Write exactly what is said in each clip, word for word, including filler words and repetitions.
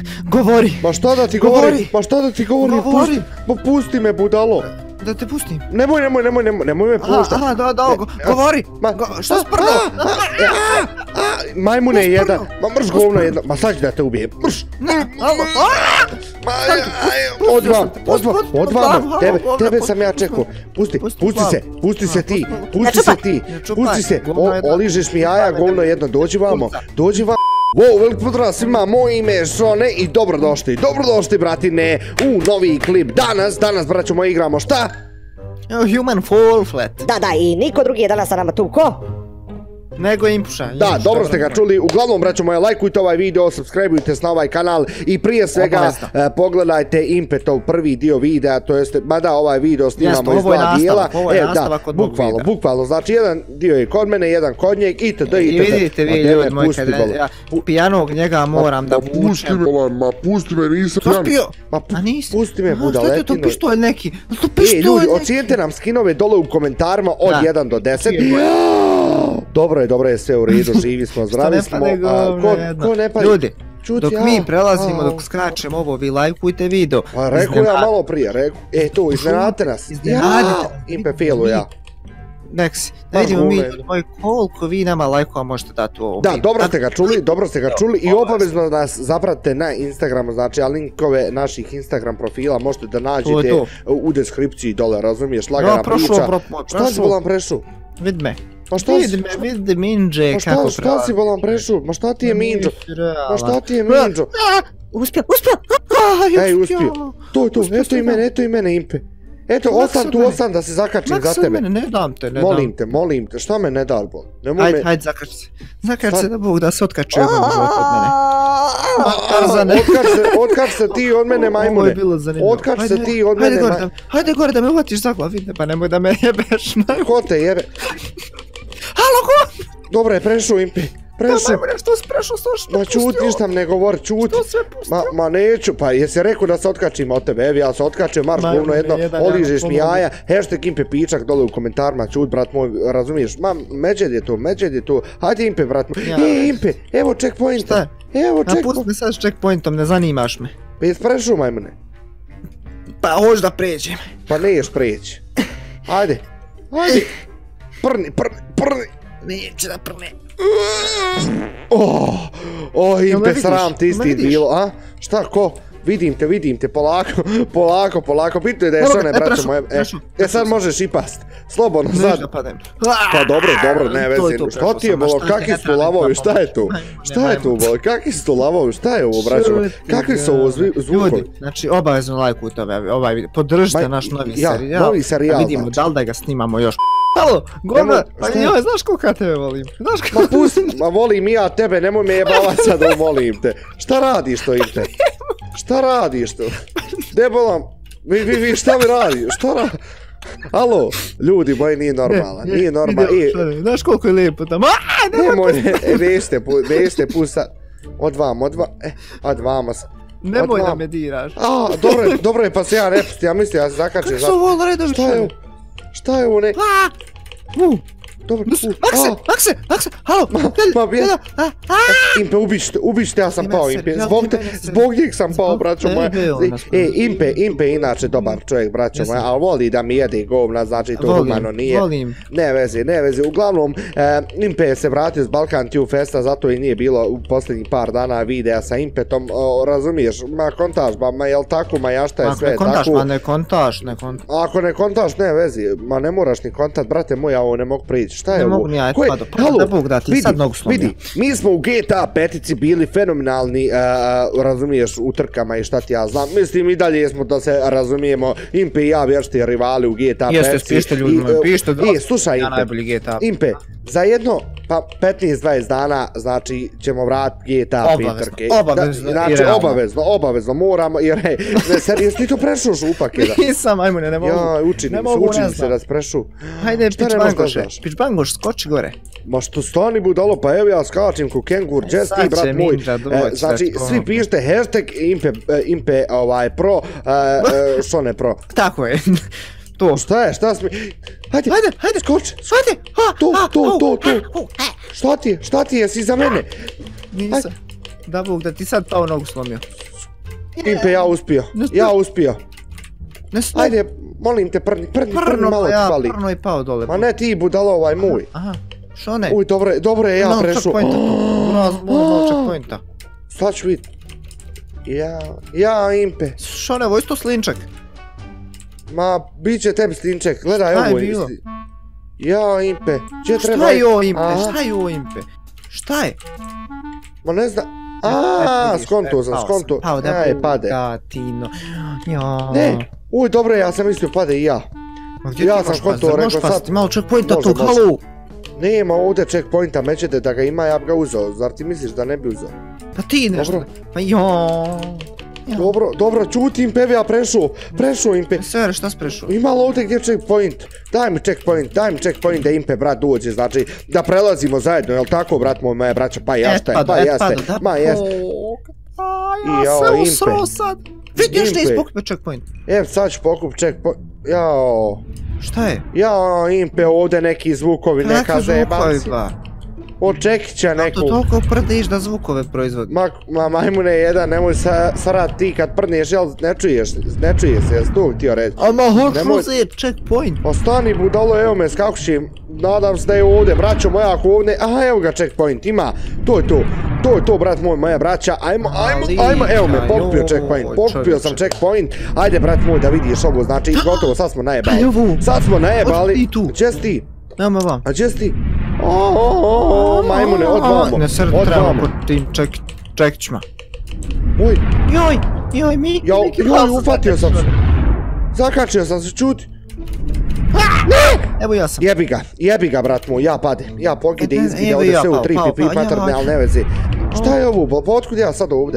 Govori. Ma šta da ti govori? Ma šta da ti govori? Govori. Ma pusti me, budalo. Da te pustim. Nemoj, nemoj, nemoj, nemoj, nemoj me pušta. Aha, da, da, govori. Šta sprdo? Majmune jedan. Ma mrš govno jedna. Ma sad ću da te ubijem. Mrš. Alo. Odvam, odvam, odvam. Tebe sam ja čekao. Pusti, pusti se, pusti se ti. Pusti se ti. Pusti se. Oližeš mi jaja, govno jedno. Dođi vamo. Dođi vamo. Wow, velik pozdrav svima, moje ime je Šone i dobrodošli, dobrodošli bratine u novi klip. Danas, danas braćo moji igramo šta? Human Fall Flat. Da, da, i niko drugi je danas sa nama tu, ko? Nego Impuša. Da, dobro ste ga čuli. Uglavnom, braćo moje, lajkujte ovaj video, subscribeujte se na ovaj kanal i prije svega pogledajte Impetov prvi dio videa, to jeste, mada ovaj video snimamo iz dva dijela. Ovo je nastavak od mog videa. Bukvalno, bukvalno, znači jedan dio je kod mene, jedan kod njeg, itd. I vidite vi ljudi moji, kada ja pijanog njega moram da vučem. Ma pusti me, nisam pijan. Ma pusti me, budaletino. Šta je to pištolj neki? E, ljudi, ocijenite nam skinove dole u komentarima od jedan do deset. Dobro je, dobro je, sve u redu, živi smo, zdravi smo. Ko ne pa... Ljudi, dok mi prelazimo, dok skračemo ovo, vi lajkujte video. Pa rekao ja malo prije, rekao. E, tu, iznenadite nas. Iznenadite. Impe filu, ja. Neksi, da vidimo mi koliko vi nama lajkova možete dati u ovom video. Da, dobro ste ga čuli, dobro ste ga čuli i obavezno nas zapratite na Instagramu, znači, a linkove naših Instagram profila možete da nađete u deskripciji dole, razumiješ, lagana priča. Šta si volam prešu? Vid me. Ma šta si? Vidi me, vidi Minđe kako prelazi. Šta si volam prešu? Ma šta ti je Minđo? Ma šta ti je Minđo? Uspio, uspio! Ej, uspio. To je to, eto i mene, eto i mene, Impe. Eto, ostan tu, ostan da se zakačim za tebe. Ne dam te, ne dam. Molim te, molim te, šta me ne da, bol? Hajde, hajde, zakač se. Zakač se da Bog da se otkači ovom život od mene. Otkač se ti od mene, majmune. Ovo je bilo zanimljivo. Otkač se ti od mene, majmune. Hajde gore da me uhvatiš za glav, vidne, pa nemoj da me jebeš, majmune. Ko te jebe? Halo, ko? Dobro je, prešu, Impe. Prešu. Da, majmune, što si prešao, što si Ma čuti, ništa ne govori, čuti. Što sve pustio? Ma neću, pa jesi rekao da se otkačim od tebe, evi, ja se otkačem, marš govno jedno, oližeš mi jaja, hashtag Impe Pičak dole u komentarima, čut, brat moj, razumiješ, ma, međed je tu, međed je tu, hajde Impe, brat moj, e, Impe, evo checkpointa, evo checkpoint. A pusti me sad s checkpointom, ne zanimaš me. Pa jes prešu, majmune? Pa hoću da pređem. Pa ne ješ preći. Ajde, ajde, prni, prni, prni. Neće da prne. Oh, oh, Impe, sram ti isti bilo, a? Šta, ko? Vidim te, vidim te, polako, polako, polako, bitno je da je Šone, braćo moje, e, sad možeš i past, slobodno sad. Pa dobro, dobro, ne vezi, šta ti je bolo, kakvi su tu lavovi, šta je tu? Šta je tu bolo, kakvi su tu lavovi, šta je ovo, braćo moje, kakvi su ovo zvukovi? Znači, obavezno lajkujte ovaj video, podržite naš novi serijal, novi serijal, da vidimo da li da ga snimamo još. Halo, Gorna, pa joj, znaš koliko ja tebe volim? Ma pusti, ma volim i ja tebe, nemoj me jebavat sad da volim te. Šta radiš to, Impe? Šta radiš to? Debolam, vi, vi, vi, šta mi radiš? Šta radiš? Alo, ljudi moji, nije normalan, nije normalan. Znaš koliko je lijepo tamo? Nemoj, nećete, nećete pustat. Od vam, od vam, eh, od vama sam. Nemoj da me diraš. A, dobro je, dobro je, pa se ja ne pusti, ja mislim, ja se zakačem. Kako su ovo redovi čeli? Šta je ovo ne? Dobro, Makse, Makse, Makse, halo, ma bije. Impe, ubište, ubište, ja sam pao, Impe, zbog njih sam pao, braćo moja. E, Impe, Impe je inače dobar čovjek, braćo moja, ali voli da mi jede govna, znači to humano nije. Ne vezi, ne vezi, uglavnom, Impe se vratio s Balkan Tube Festa, zato i nije bilo u posljednjih par dana videa sa Impetom, razumiješ, ma kontaž, ma jel tako, ma ja šta je sve tako. Ma ne kontaž, ma ne kontaž, ne kontaž. Ako ne kontaž, ne vezi, ma ne moraš ni kontaž, brate moj, ja ovo ne mogu prići. Šta je ovo? Ne mogu ni ja, pa da Bog da ti sad nogu slomio. Vidi, mi smo u G T A petici bili fenomenalni, razumiješ, u trkama i šta ti ja znam. Mislim i dalje smo da se razumijemo, Impe i ja vječite rivali u G T A petici. Jeste, pište ljudi moji, pište dva. E, slušaj Impe, Impe, za jedno, pa petnaest dvadeset dana, znači, ćemo vratiti G T A pet trke. Obavezno, znači, obavezno, obavezno, moramo, jer, hej, jesi ti to prešao šupak jedan? Nisam, ajmune, ne mogu. Ja, učini se, učini se da sprešu. Hajde, pičbangoše, pičbangoš, skoči gore. Ma što stani budalo, pa evo ja skačim ko kengur, džes ti, brat moj. Znači, svi pišite hashtag Impe Pro, Šone Pro. Tako je. To. Šta je, šta smi... Hajde, hajde, hajde, skoči. Hajde, to, to, to, to. Šta ti je, šta ti je, si za mene? Nisam. Da Bog, da ti sad pao nogu slomio. Impe, ja uspio, ja uspio. Ne stoji. Ajde, molim te, prni, prni, prni, malo ti fali. Prno je pao dole. Ma ne ti, budalo, ovaj moj. Aha, Šone. Uj, dobro je, dobro je, ja prešu. Malo checkpointa tu. Uraz, malo checkpointa. Sad ću vidit. Ja, ja, Impe. Šone, ovo isto slinčak. Ma, bit će tebi slinček, gledaj ovo. Šta je bilo? Ja, Impe, gdje treba... Šta je ovo Impe, šta je ovo Impe? Šta je? Ma ne znam... Aaaa, skonto sam, skonto. Pao da Aj, pade. Gatino. Ja. Ne, uj, dobro, ja sam mislio pade i ja. Ma gdje Ja ti sam možeš skonto, pasti? rekao Možeš sad- pasti, malo checkpointa Može, tu, može. halo. Nema ovdje checkpointa, mećete da ga ima, ja bi ga uzeo. Zar ti misliš da ne bi uzeo? Pa ti nešto. Dobro. Pa jo. Dobro, dobro, čuti Impe, ja prešu, prešu Impe. Sve, šta si prešao? Ima li ovdje gdje checkpoint? Daj mi checkpoint, daj mi checkpoint da Impe, brat, dođe, znači da prelazimo zajedno, jel tako, brat moj, moja braća, pa jeste, pa jeste, ma jeste. A, ja se usro sad. Vidi još ne Impe. ispokupio checkpoint. Evo, sad ću pokup checkpoint, jao. Šta je? Jao, Impe, ovdje neki zvukovi, neka zebanci. Od čekića neku. To toliko prdiš da zvukove proizvodi. Ma, ma majmune jedan, nemoj sa, sarad ti kad prdneš, jel ne čuješ, ne čuje se, jes tu htio reći. A ma hoću Nemoj- uzeti checkpoint. Ostani budalo, evo me skakućim, nadam se da je ovdje, braćo moja, ako ovdje, aha, evo ga checkpoint, ima, to je to, to je to, brat moj, moja braća, ajmo, ajmo, ajmo, evo me, pokupio joj, checkpoint, pokupio sam čovječe. checkpoint, ajde, brat moj, da vidiš ovo, znači, gotovo, sad smo najebali, Kaj ovo? sad smo najebali, Otkud ti tu? gdje si ti, Nema vam. a gdje si ti, o, o, o, o, majmune, odvamo, Ne srd treba odvamo, po tim ček, čekićima. uj, Joj, joj, mi, ja, Miki, joj, glas, ufatio sam se, zakačio sam se, čuti. Evo ja sam. Jebi ga, jebi ga, brat moj, ja padem, ja pogide, E, e, izgide, evo ovdje ja sve u pao, tri pao, pipi pao, patrne, ja. ali ne vezi. Šta je ovo, pa otkud ja sad ovdje?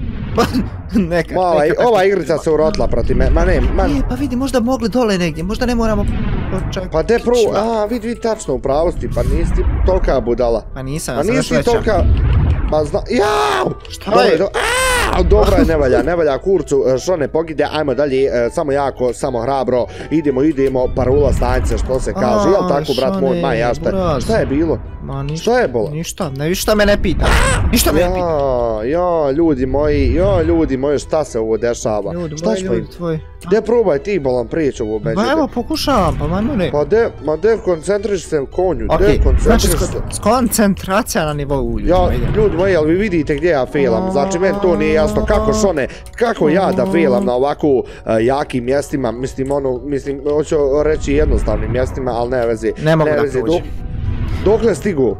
Neka, Ma, ovaj, neka. ova igrica se urotila protiv me, ma ne, ma... E, pa vidi, možda mogli dole negdje, možda ne moramo počekati. Pa de pro, a, vidi, vidi, tačno, u pravosti, pa nisi ti tolika budala. Pa nisam, Pa ja sam još nisi ti veća. tolika... Ma zna... Jao! Šta Dobro je? do- Aaa, dobra je, ne valja, ne valja, kurcu, e, što ne pogide, ajmo dalje, e, samo jako, samo hrabro, idemo, idemo, parula stanice, što se kaže, jel tako, brat što moj, ne, ma ja šta, buraz. šta je bilo? Ma ništa. Šta je bolo? Ništa, ne ništa me ne pita. Ništa me ne pita. Ja, ja, ljudi moji, ja, ljudi moji, šta se ovo dešava? Ljudi, Šta moji ćemo im? ljudi tvoji. De probaj ti bolan priču ovo među. Pa evo, pokušavam, pa majmo ne. Pa de, ma de koncentriš se konju, de Okej, znači koncentriš se. sko- koncentracija na nivou ljudi. Ja, moji. ljudi moji, jel vi vidite gdje ja failam? Znači, meni to nije jasno, kako šone, kako ja da failam na ovako uh, jakim mjestima, mislim, ono, mislim, hoću reći jednostavnim mjestima, ali ne vezi. Ne mogu da vezi, prođem. dok- Dokle stigu?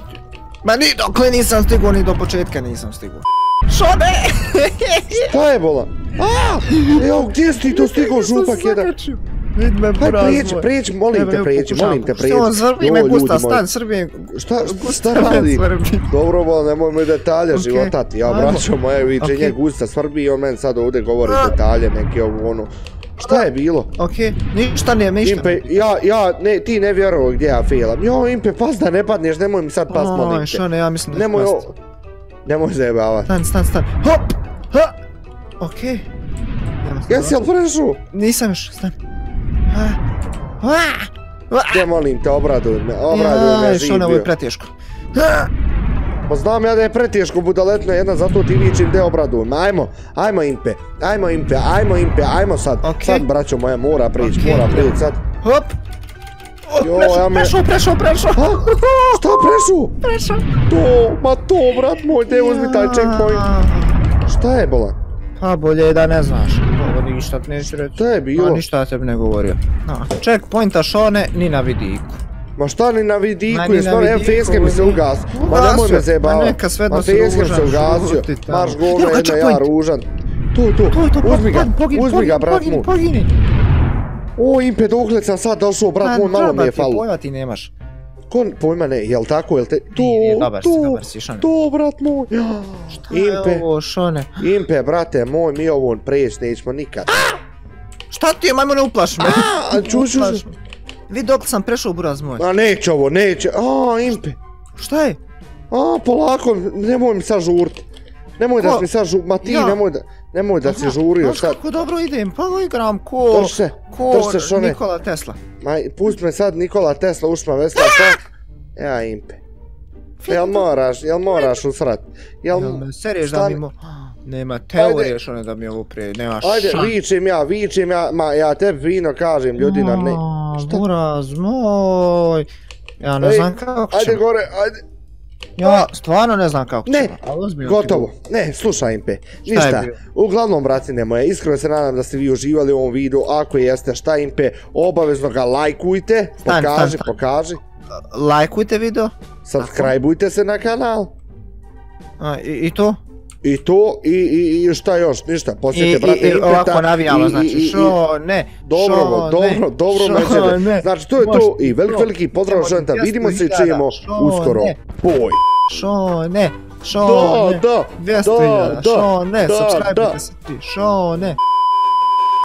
Ma ni dokle nisam stigao, ni do početka nisam stigao. Šone! Šta je bolan? A, evo, gdje si ti to stigao, župak jedan? Vid me Hajde, buraz prijeđi, moj. prijeđi, molim Evo, te, evo, prijeđi, pokušavam, molim te, pokušavam. prijeđi. Svrbi Joj, me ljudi gusta, moji. stan, srbi. Šta, Gusta šta me radi? svrbi. Dobro, bol, nemoj mi detalje Okej, životati. Ja ajmo. braćo moje viče, Okej. njeg gusta svrbi i on meni sad ovdje govori A. detalje, neki ovo ono. Šta je bilo? Okej, ništa nije, ništa. Impe, ja, ja, ne, ti ne vjerovo gdje ja failam. Jo, Impe, pas da ne padneš, nemoj mi sad pas, molim Aj, te. Šone, ja mislim da ću Nemoj, pasti. o... Nemoj zajebavat. Stan, stan, stan. Hop! Ha! Okej. Nema se Jesi jel prešu? Nisam još, stan. Ha! Ha! Ha! Gdje molim te, obraduj me, obraduj me, Jaj, živ Šone, ovo bio. je preteško. Ha! Pa znam ja da je preteško budaletno jedna, zato ti vičim gdje obraduj me. Ajmo, ajmo Impe, ajmo Impe, ajmo Impe, ajmo sad. Okej. Sad, braćo moja, mora prić, Okej. mora prić sad. Hop! O, Jo, prešao, ja me- prešao, prešao, prešao. Ha? Šta prešu? Prešao. To, ma to, brat moj, te uzmi taj checkpoint. Šta je bolan? Pa bolje je da ne znaš. Ovo ništa ti neću reći. Šta je bilo? Pa ništa ja tebi ne govorio. No, checkpointa Šone, ni na vidiku. Ma šta ni na Ma vidiku, ni je na stvarno, evo vidiku, feske mi se ni- ugas. Ma Ugasio. nemoj me Ma zajebava. neka, svejedno Ma si feske mi ružan, se ugasio. žuti tamo. Marš govno, Evo ga jedno ja checkpoint. ružan. Tu, tu, To je to, uzmi ga, pogini, uzmi ga, brat pogini, moj. pogini. O, Impe, dokle sam sad došao, brat moj, malo mi je falo. Pojma ti nemaš. Kon, pojma ne, jel tako, jel te... To, Nije, dobar si, to, dobar si, Šone. to, brat moj. Šta je Impe, ovo, Šone? Impe, brate moj, mi ovo preć nećemo nikad. Šta ti je, majmo ne uplaši me. A, ču, ču, Uplaši ču. me. Vidi dok sam prešao buraz moj. A neće ovo, neće. A, Impe. Šta je? A, polako, nemoj mi sad žurti. Nemoj da Ko? si mi sad žurti, ma ti Ja. nemoj da, nemoj da si Aha, žurio znaš sad. kako dobro idem, pa igram ko... Drž se, ko drž se, Šone. Nikola Tesla. Ma, pusti me sad Nikola Tesla, ušma vesla, šta? Ja, Impe. Jel moraš, jel moraš usrat? Jel, Jel me sereš šta da mi- mi mo... Nema teorije što ne da mi ovo prije, nema šan. Ajde, vičem ja, vičem ja, ma ja tebi fino kažem, ljudi na ne... Šta? Buraz moj, ja ne znam kako ćemo. Ajde gore, ajde. Ja stvarno ne znam kako ćemo. Ne, gotovo, ne, slušaj Impe, ništa. Uglavnom, bratine moje, iskreno se nadam da ste vi uživali u ovom videu, ako jeste šta Impe, obavezno ga lajkujte, pokaži, pokaži. Lajkujte video. Subscribeujte se na kanal. I to? I to, i šta još, ništa, posjetite brate Impeta. I ovako navijamo, znači, šo, ne, dobro, dobro, dobro, međere. Znači, to je to, i velik, veliki pozdrav, želenta, vidimo se i čujemo uskoro. Boj. Šo, ne, šo, ne, dvjesto hiljada, šo, ne, subscribe-ujte se ti, šo, ne.